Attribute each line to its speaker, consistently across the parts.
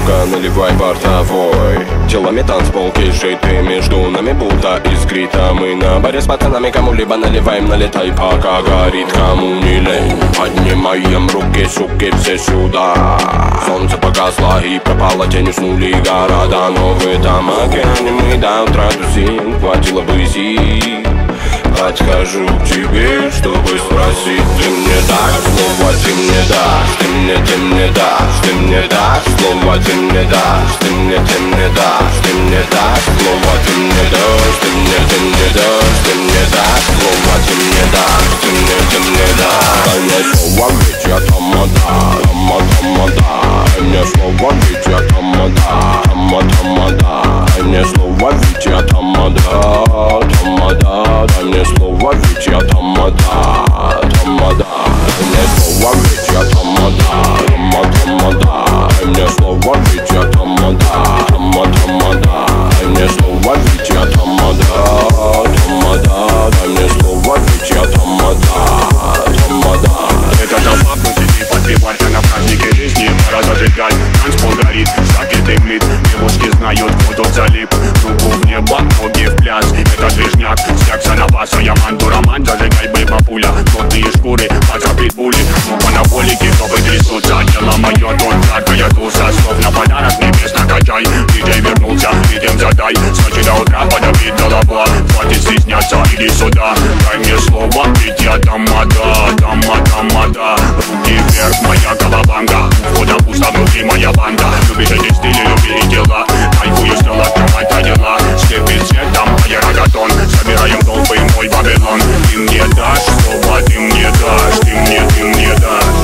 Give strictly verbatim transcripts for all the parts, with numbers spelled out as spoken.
Speaker 1: сука, наливай бортовой. Телами танцпол, кейджей, ты между нами будто искрита. Мы на баре с пацанами кому-либо наливаем, налетай, пока горит, кому не лень. Поднимаем руки, суки, все сюда. Солнце погасло и пропало, тень, уснули города. Но в этом океане мы до утра тусим, хватило бы сил. Подхожу к тебе, чтобы спросить. Ты мне дашь слово, ты мне дашь. Ты мне, ты мне дашь. Ты мне дашь слово, ты мне дашь. Ты мне, ты мне дашь. Ты мне дашь слово, ты мне дашь. Ты мне, ты мне дашь. Ты мне дашь слово, ты мне дашь. Ты мне, ты мне дашь. Дай мне слово, ведь я тамада. Тама, тамада. Дай мне слово, ведь я тамада. Тама, тамада. Дай мне слово, ведь я тамада. Тамада. Дай мне слово, ведь я тамада. Тамада. Дай мне слово, ведь я тамада. Тама, тамада. Дай мне слово, ведь я тамада. Тама, тамада. Дай мне слово, ведь я тамада. Тамада. Дай мне слово, ведь я тамада. Тамада.
Speaker 2: Это забавно сидеть, подпевать, а на празднике жизни пора зажигать. Танцпол горит, саки дымит, девушки знают, кто тут залип. Руку в небо, ноги в пляс, это движняк, секса на баса, я манду роман, зажигай, бейба пуля. Плотные шкуры, поцапит пули, ну анаболики, чтобы трясутся. Дело мое, тут жаркая туса, словно подарок небес накачай. Диджей вернулся, ритм задай, с ночи до утра подобит голова. Хватит стесняться, иди сюда, дай мне слово, ведь я тамада, тамада, тамада. Руки вверх, моя колобанга, входа пусто, внутри моя банда. Любишь эти стили, любишь дела, кайфую, стал открывать дела. Слепит цветом, моя рогатон, собираем толпы, мой Вавилон. Ты мне дашь слово, ты мне дашь, ты мне, ты мне дашь.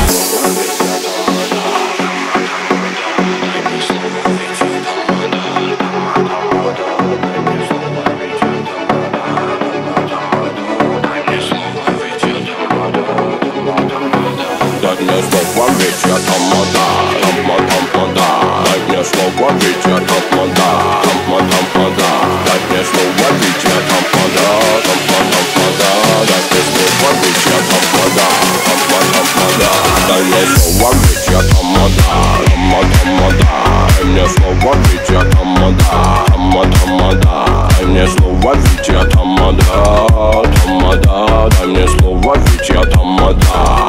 Speaker 1: Дай мне слово, ведь я тамада. Тама, тамада. Дай мне слово, ведь я тамада. Тама, тамада. Дай мне слово, ведь я тамада. Тама, тамада. Дай мне слово, ведь я тамада. Тама, тамада. Дай мне слово, ведь я тамада. Тама, тамада. Дай мне слово, ведь я тамада. Тама, тамада. Дай мне слово, ведь я тамада. Тамада. Дай мне слово, ведь я тамада.